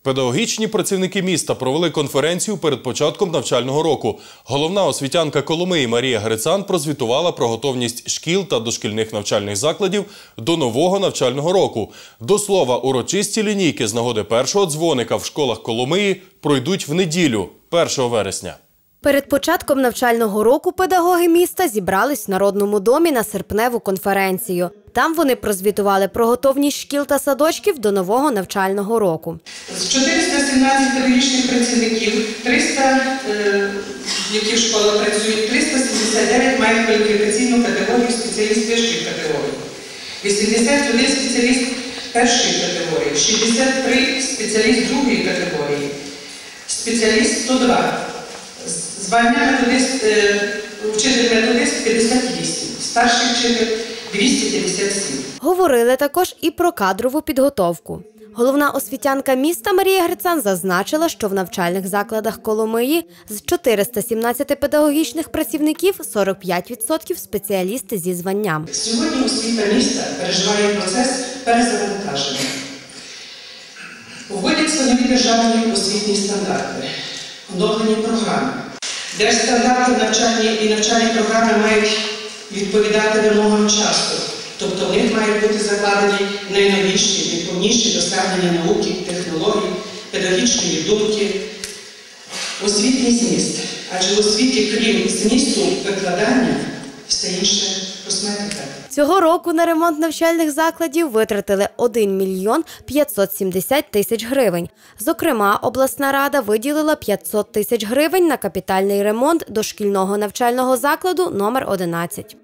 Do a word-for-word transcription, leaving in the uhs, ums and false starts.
Педагогічні працівники міста провели конференцію перед початком навчального року. Головна освітянка Коломиї Марія Грицан прозвітувала про готовність шкіл та дошкільних навчальних закладів до нового навчального року. До слова, урочисті лінійки з нагоди першого дзвоника в школах Коломиї пройдуть в неділю, першого вересня. Перед початком навчального року педагоги міста зібрались в Народному домі на серпневу конференцію. Там вони прозвітували про готовність шкіл та садочків до нового навчального року. З чотириста сімнадцять педагогічних працівників, триста, які в школах працюють, триста сімдесят дев'ять мають кваліфікаційну категорію спеціаліст вищої категорії, вісімдесят один спеціаліст першої категорії, шістдесят три спеціаліст другої категорії, спеціаліст сто два. Звання методист, вчитель-методист п'ятдесят вісім, старший вчитель двісті п'ятдесят сім. Говорили також і про кадрову підготовку. Головна освітянка міста Марія Грицан зазначила, що в навчальних закладах Коломиї з чотириста сімнадцяти педагогічних працівників сорок п'ять відсотків спеціалісти зі званням. Сьогодні освіта міста переживає процес перезавантаження. Вводяться нові державні освітні стандарти, оновлені програми. Держстандарти навчальні і навчальні програми мають відповідати вимогам часу, тобто в них мають бути закладені найновіші, найповніші досягнення науки, технологій, педагогічної думки, освітній зміст. Адже в освіті, крім змісту викладання, все інше косметика. Цього року на ремонт навчальних закладів витратили один мільйон п'ятсот сімдесят тисяч гривень. Зокрема, обласна рада виділила п'ятсот тисяч гривень на капітальний ремонт дошкільного навчального закладу номер одинадцять.